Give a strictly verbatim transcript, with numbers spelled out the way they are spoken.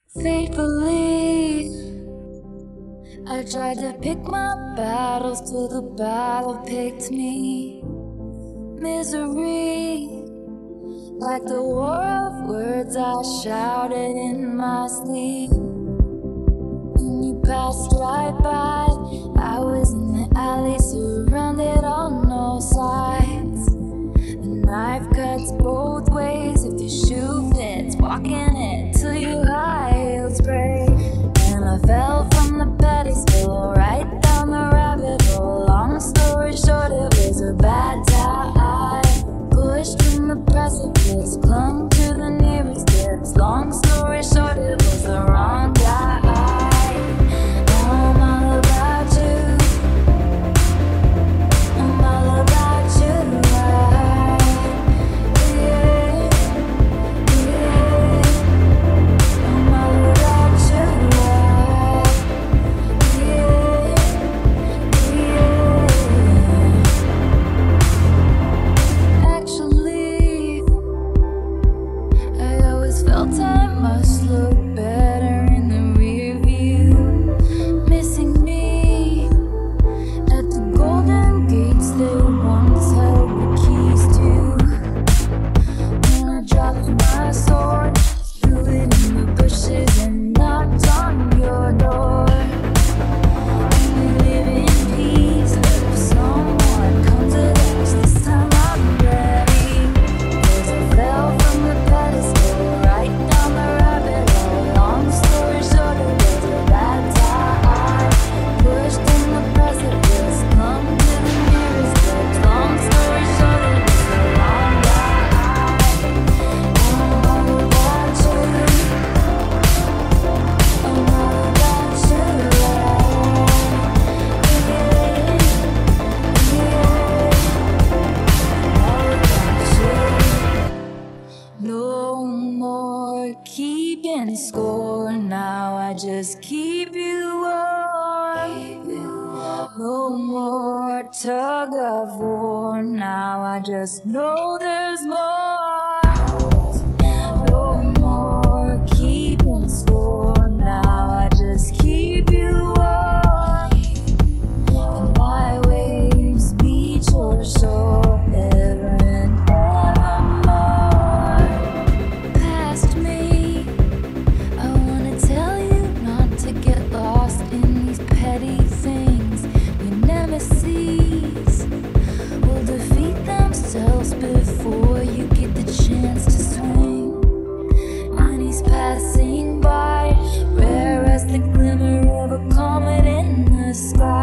Faithfully, I tried to pick my battles till the battle picked me. Misery, like the war of words I shouted in my sleep. When you passed right by, I was in the alley, surrounded on all sides. The knife cuts both ways if your shoe fits, walking it till your high heels break. And I fell from the pedestal right down the rabbit hole. Long story short, it was a bad time. Pushed from the precipice, clung to the nearest steps. Long story short, it was the wrong guy. I'm all about you. I'm all about you. Yeah, yeah. I'm all about you. Yeah, yeah. Actually, I always felt I must look better in the rear view. Missing me at the golden gates they once held the keys to. When I dropped my sword, threw it in the bushes and knocked on your door. And we live in peace, let someone come to us. This time I'm ready, 'cause I fell from the pedestal right down the rabbit hole. Long story short, it was a bad time. Pushed in the precipice, clung to the nearest edge. Long story short, it was the wrong guy. I'm all about you. I'm all about you. Yeah, yeah. All about you. No more keeping score, now I just keep you warm. No more tug of war, now I just know there's more. No more keeping score, now I just keep you warm. And my waves beat your shore ever and evermore. Past me, I wanna tell you not to get lost in these petty things. Your nemesis will defeat themselves before you get the chance to swing. And he's passing by, rare as the glimmer of a comet in the sky.